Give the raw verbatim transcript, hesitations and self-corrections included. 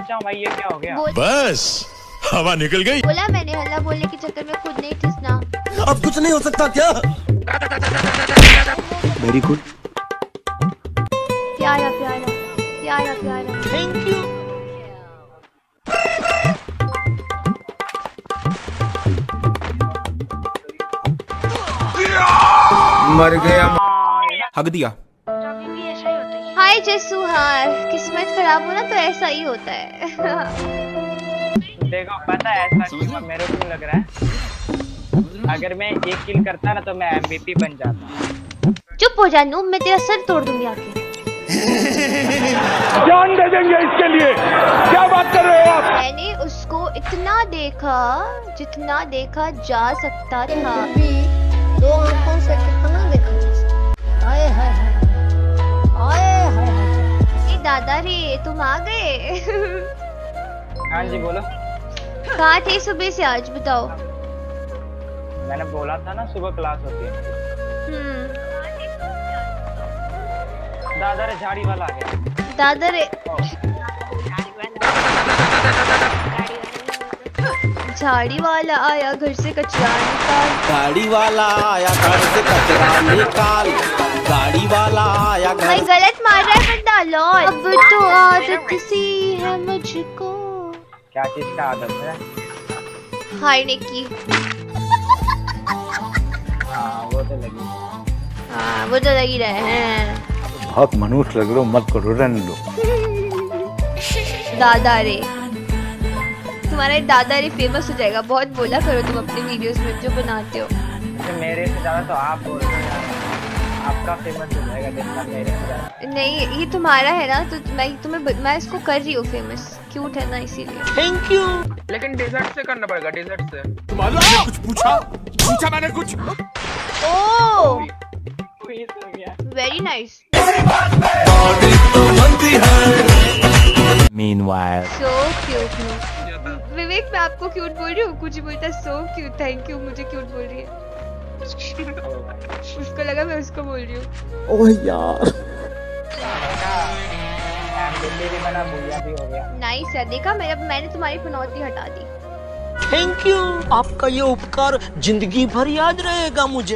बचाऊं भाई, ये क्या हो गया? बस हवा निकल गई। बोला मैंने, हल्ला बोलने के चक्कर में खुद नहीं ठिसना। अब कुछ नहीं हो सकता क्या? Very good. प्यारा प्यारा प्यारा प्यारा, थैंक यू। मर गया, हक दिया। हाय जस्सू, हाँ किस्मत खराब हो ना तो ऐसा ही होता है। देखो पता है ऐसा क्यों मेरे को लग रहा है, अगर मैं एक किल करता ना तो मैं एमवीपी बन जाता। चुप हो जा नूब, मैं तेरा सर तोड़ दूंगी आके। जान दे देंगे इसके लिए, क्या बात कर रहे हो आप? मैंने उसको इतना देखा जितना देखा जा सकता था। दो आंखों से कितना देखा? आए हाय आए हाय। ए दादा रे, तुम आ गए? हाँ जी बोलो। कहाँ थे सुबह से आज, बताओ। मैंने बोला था ना सुबह क्लास होती है। हम्म। दादा रे झाड़ी वाला आ गया। दादा रे झाड़ी वाला आया घर से कचरा निकाल। गाड़ी वाला आया घर से कचरा निकाल। गाड़ी वाला आया घर। भाई गलत मार रहा है बंदा। लॉल अब तो आदत सी है मुझको। क्या चीज का आदत है? हारने की। हाँ वो तो लगी। हाँ वो तो लगी रहे हैं। बहुत मनुष्य लग रहे हो, मत करो, रहने दो। दादा रे, तुम्हारा दादा रे फेमस हो जाएगा। बहुत बोला करो तुम अपने वीडियोस में जो बनाते हो। तो मेरे से ज्यादा तो आप बोल रहे हैं, आपका फेमस हो जाएगा जितना मेरे से ज्यादा। नहीं ये तुम्हारा है ना, तो मैं तुम्हें मैं इसको कर रही हूँ फेमस। क्यूट है ना इसीलिए। Thank you. लेकिन डेजर्ट से करना पड़ेगा, डेजर्ट से। मैंने कुछ पूछा पूछा मैंने कुछ। Oh very nice. Meanwhile. So cute. Vivek मैं आपको क्यूट बोल रही हूँ, कुछ ही बोलता सो क्यूट। थैंक यू, मुझे क्यूट बोल रही है। उसको लगा मैं उसको बोल रही हूँ। ओह यार। बना भूया भी हो गया। नाइस है, देखा मेरा, मैंने तुम्हारी पनौती हटा दी। Thank you. आपका ये उपकार जिंदगी भर याद रहेगा मुझे।